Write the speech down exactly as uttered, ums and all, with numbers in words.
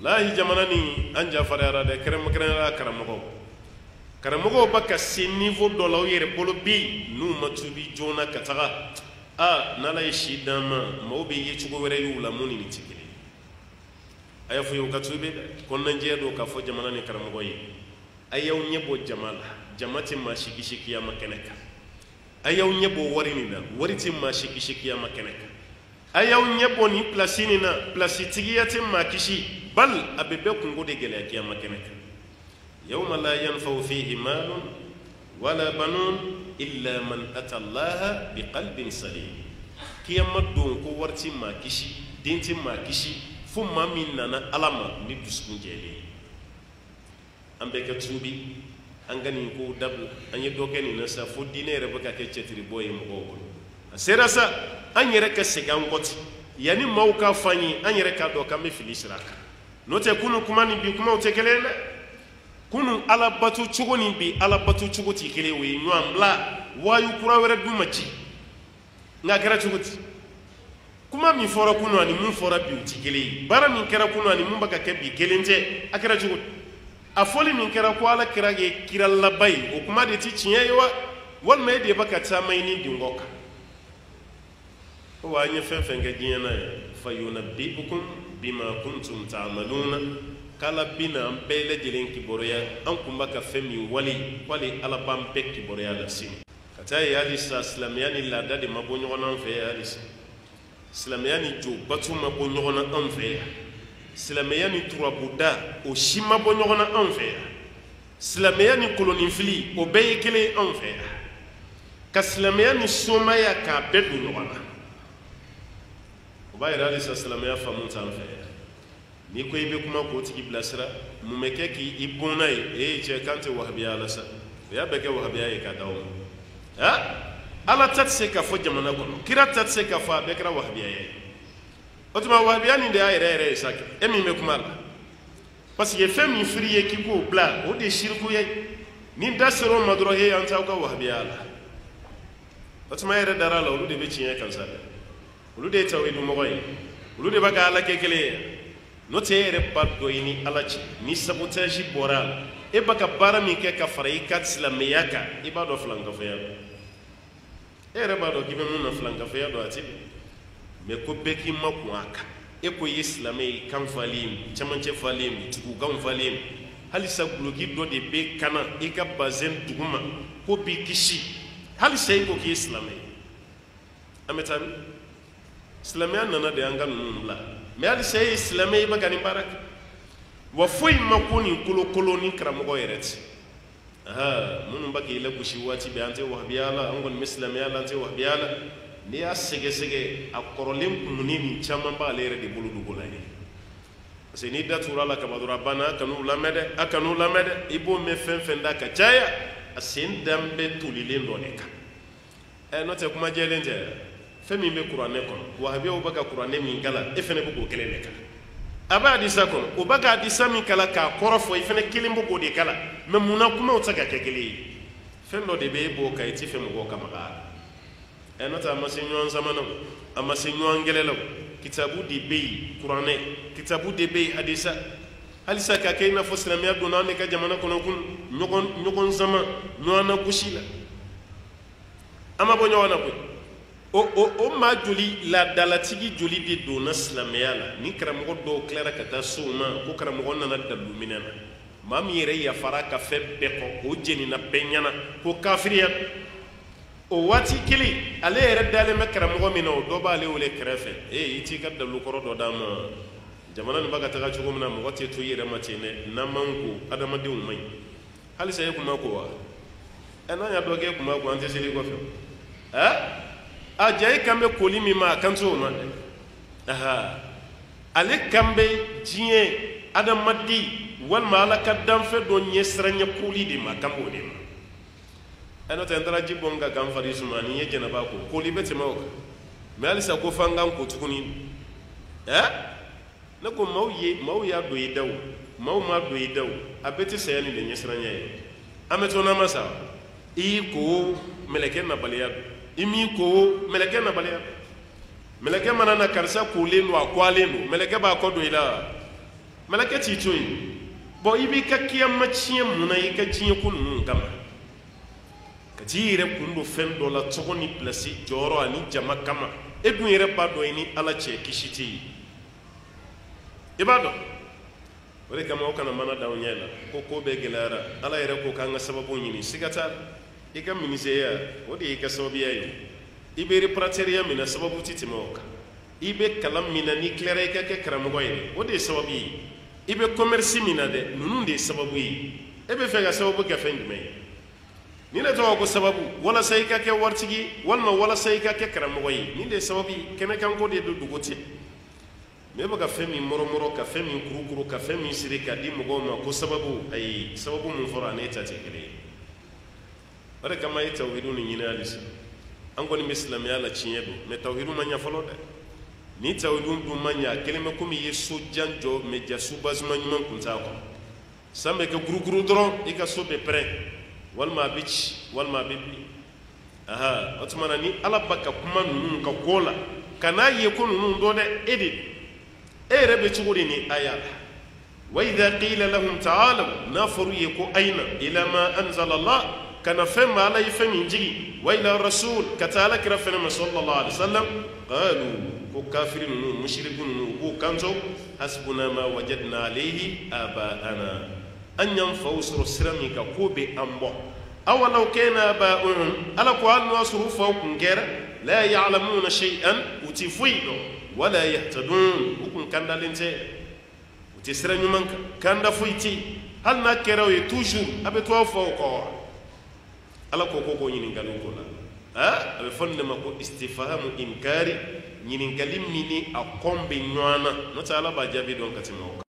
lahi jamana ni an jafariyara de kɛrɛnkɛrɛnnenya karamɔgɔ karamɔgɔw b'a ka se niveau dɔ la u yɛrɛ bolo bi n'u ma tuubi joona ka taga a n'ala ye si d'an ma maaw bɛ ye cogo wɛrɛ y'u la mun ni nin tɛ kelen a y'a fɔ ye u ka tuubi dɛ kɔnɔnajɛya don k'a fɔ jamana ni karamɔgɔ ye a y'aw ɲɛ bɔ jama la jama tɛ maa si kisi kiyama kɛnɛ kan a y'aw ɲɛ bɔ wari nin na wari tɛ maa si kisi kiyama kɛnɛ kan a y'aw ɲɛ bɔ nin pilasi nin na pilasi tigiya tɛ maa kisi bal a bɛ bɛɛ kungo de gɛlɛya kiyama kɛnɛ kan yawma la yanfa'u fihi malun wala banun illa man ata allaha biqalbin salim kiyama don ko wari tɛ maa kisi den tɛ maa kisi fo maa min nana ala ma ni dusukun jɛlen an bɛɛ ka tuubi an ka nin kow dabila an ye dɔ kɛ nin na sa fo diinɛ yɛrɛ bɛ ka kɛ cɛtiribɔ ye mɔgɔw bolo a sera sa an yɛrɛ ka segin an kɔ ten yanni maaw k'a fɔ an ye an yɛrɛ k'a dɔn k'an bɛ fili sira kan n'o tɛ kunun kuma ni bi kumaw tɛ kelen ye dɛ kunun ala bato cogo ni bi ala bato cogo tɛ kelen ye o ye ɲɔgɔn bila waayu kura wɛrɛ d'u ma ci nka a kɛra cogo di kuma min fɔra kunun ani mun fɔra bi u tɛ kelen ye baara min kɛra kunun ani mun bɛ ka kɛ bi kelen tɛ a kɛra cogo di a fɔli min kɛra ko ala kɛra kɛ kira laban ye o kuma de tɛ tiɲɛ ye wa walima e de bɛ ka taama i ni dingɔ kan wa an ye fɛn fɛn kɛ diɲɛ na ye fa yunabbi'ukum bima kuntum ta'maluna k'ala bina an bɛɛ lajɛlen kibaruya an kun bɛ ka fɛn min wali wali ala b'an bɛɛ kibaruya lase ka taa ye halisa silamɛya ni laada de ma bɔ ɲɔgɔn na an fɛ yan halisa silamɛya ni jo batu ma bɔ ɲɔgɔn na an fɛ yan silamɛya ni turabuda o si ma bɔ ɲɔgɔn na an fɛ yan silamɛya ni kolonifili o bɛɛ ye kelen ye an fɛ yan ka silamɛya ni somaya k'a bɛɛ don ɲɔgɔn na o b'a yira halisa silamɛya faamu t'an fɛ yan n'i ko i bɛ kuma k'o tigi bilasira mun bɛ kɛ k'i bonna ye ee cɛ k'an tɛ wahabiya la sa o y'a bɛɛ kɛ wahabiya ye k'a d'aw ma ah ala ta tɛ se ka fɔ jamana kɔnɔ kira ta tɛ se ka fɔ a bɛɛ kɛra wahabiya ye o tuma wahabiya nin de y'a yɛrɛ yɛrɛ ye sa e min bɛ kuma la parce que fɛn min firi ye k'i k'o bila o de ye siriku ye ni da sera o ma dɔrɔn he an t'aw ka wahabiya la o tuma e yɛrɛ dar'a la olu de bɛ tiɲɛ kan sa dɛ olu de ye tawhidumɔgɔ ye olu de b'a ka ala kɛ kelen ye n'o tɛ e yɛrɛ ba dɔ ye ni ala cɛ ni sabotage bɔra a la e b'a ka baara min kɛ ka fara i ka silamɛya kan i b'a dɔn filankafɛya don e yɛrɛ b'a dɔn k'i bɛ mun na filankafɛya don a tɛ mɛ ko bɛɛ k'i ma kun a kan e ko i ye silamɛ ye kan falen min camancɛ falen min tugukan falen min halisa guloki dɔ de bɛ kana i ka bazɛn duguma ko b'i kisi halisa i ko k'i ye silamɛ ye an bɛ taa min silamɛya nana de an ka ninnu bila mɛ halisa e ye silamɛ ye i bɛ ka nin baara kɛ wa foyi ma ko nin kolokolo ni karamɔgɔ yɛrɛ tɛ aha minnu bɛ k'i lagosi waati bɛɛ an tɛ wahabiya la an kɔni bɛ silamɛya la an tɛ wahabiya la n'i y'a sɛgɛsɛgɛ a kɔrɔlen kumuni nin caman b'ale yɛrɛ de bolo dugu la ye parce que n'i da tugura la kaba dɔrɔn a banna a kan'u lamɛn dɛ a kan'u lamɛn dɛ i b'o mɛn fɛn fɛn da ka caya a sen danbɛ tolilen dɔ de kan ɛ n'o tɛ kuma jɛlen tɛ fɛn min bɛ kuranɛ kɔnɔ wahabiyaw bɛ ka kuranɛ min kala e fɛnɛ bɛ k'o kelen de kala a bɛ hadisa kɔnɔ o bɛ ka hadisa min kala k'a kɔrɔ fɔ i fɛnɛ kelen bɛ k'o de kala mɛ munna kumaw tɛ ka kɛ kelen ye fɛn dɔ de bɛ e b'o kan i tɛ fɛ mɔgɔw ka maga a la ɛ n'o tɛ a ma se ɲɔgɔn zamanaw a ma se ɲɔgɔn gɛlɛlaw kitabu de bɛ yen kuranɛ kitabu de bɛ yen hadisa halisa ka kɛ i n'a fɔ silamɛya donna an de ka jamana kɔnɔ kun ɲɔgɔn ɲɔgɔn zama ɲɔgɔn na gosi la an ma bɔ ɲɔgɔn na koyi o o o maa joli laadalatigi joli de donna silamɛya la ni karamɔgɔ dɔw tilara ka taa so ma ko karamɔgɔ nana dalu minɛ na maa min yɛrɛ yafara ka fɛn bɛɛ kɔ o jenina bɛɛ ɲɛna ko kafiriya o waati kelen ale yɛrɛ dalen bɛ karamɔgɔ min na o dɔ b'ale wele kɛrɛfɛ ee i t'i ka dalu kɔrɔ dɔ d'a ma jamana nin bɛ ka taga cogo min na mɔgɔ tɛ to i yɛrɛ ma ten dɛ n'an man ko adamadenw man ɲi halisa e kun ma ko wa ɛ n'an y'a dɔn k'e kun ma ko an tɛ seli kɔfɛ ɛ a ja e kan bɛ koli min ma a kan t'o ma dɛ aha ale kan bɛ diɲɛ adamaden walima ala ka danfɛn dɔ ɲɛsiranɲɛ koli de ma a kan b'o de ma ɛ n'o tɛ n taara ji bɔ n ka kan fari suma ni n ye jɛnɛba ko koli bɛ tɛmɛ o kan mɛ halisa ko f'an k'an ko tuguni ɛ ne ko maaw ye maaw y'a don i da o maaw m'a don i da o a bɛɛ tɛ saya ni de ɲɛsiranɲɛ ye an bɛ to n'an ma sa i y'i ko mɛlɛkɛ nabaliya don i m'i ko mɛlɛkɛ nabaliya don mɛlɛkɛ mana na karisa kolen don a kɔlen don mɛlɛkɛ b'a kɔ don i la malakati toy bo ibi ka kiyama ciyam muna yika ciye kun mun kama ka jire kundu fen do la togoni place joro ani jama kama edu yere ba do ni ala che kishiti ibado wale kama o kana mana daw nyela ko ko be gelara ala yere ko kanga sababu nyini sigata ika miniseya wodi ika sababu yayo ibe reprateria mina sababu titimoka ibe kalam mina ni claire ka ke karamogo yele wodi sababu ibe commerce mina de nunu de sababu yi ebe fega sababu ka fendi me ni na to ko sababu wala sai ka ke wartigi wala wala sai ka ke karamogo yi ni de sababu kene kan ko de dugoti me ba ka femi moro moro ka femi kuru kuru ka femi sirika di mogo ma ko sababu ay sababu mun fora ne ta te kele wala kama yi tawhidun ni nyina alisa an ko ni islam ya la cinyedo me tawhidun manya folo de ni tawhidun du manya keleme ko mi yeso janjo me jasu bazma nyman kunta ko sambe ke kuru kuru dron e ka so be pre wal ma bich wal ma bibi aha otmana ni ala baka kuma nun ka kola kana ye ko nun do de edit ايه ربي تقوليني آيات وإذا قيل لهم تعالوا نافروا يكو أين إلى ما أنزل الله كان فهم على يفهم يجي وإلى الرسول كتالك رفنا صلى الله عليه وسلم قالوا كو كافرين مشركون كو كانزو حسبنا ما وجدنا عليه آباءنا أن ينفوس رسرمي كو بأمبو أولو كان آباؤهم ألا قوال نواصروا فوق غير لا يعلمون شيئا وتفويدوا ولا يهتدون وكن كان دالنتي وتسرى نيمانك كان دا فويتي هل ناكراو يتوجور ابي تو فوكو ala ko ko ko nyini ngalu ko la ha abe fonde mako istifhamu inkari nyini ngalim mini akombe nywana no ta ala ba jabi don katimo